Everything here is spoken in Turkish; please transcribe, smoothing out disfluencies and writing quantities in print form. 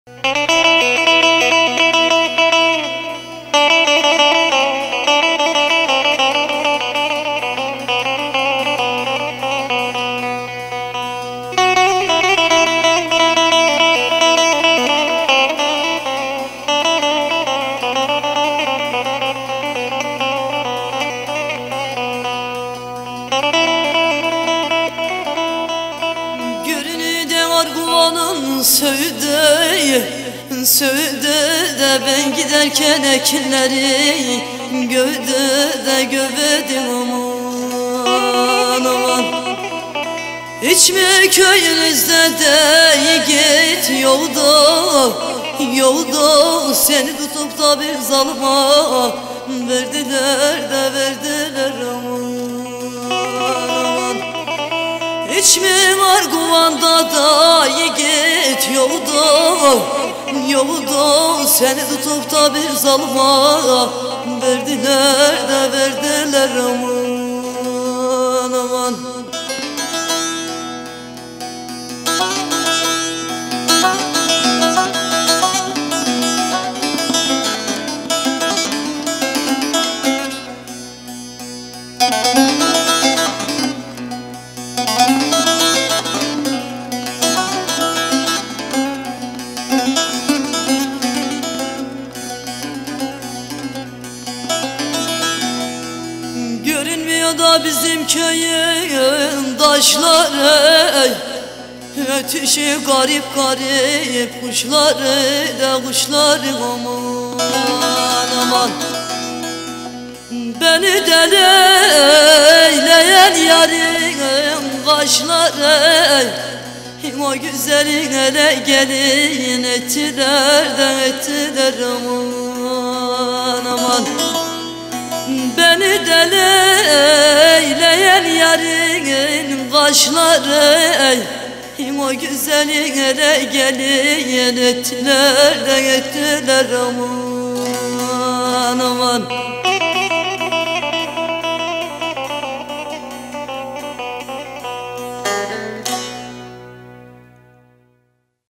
Arguvanın söğüde de ben giderken ekinleri gövde gövedim aman aman. Hiç mi köyünüzde de git yolda seni tutup da bir zalıma verdiler aman aman. Hiç mi var Guvanda da git yolda seni tutup da bir zalıma verdiler aman aman. Görünmüyor da bizim köyün taşları, ötüşü garip kuşları aman aman. Beni deli eyleyen yarın kaşları, o güzelin ele gelin ettiler aman aman. Beni deli eyleyen yarın kaşları, o güzelin ele gelin ettiler aman aman.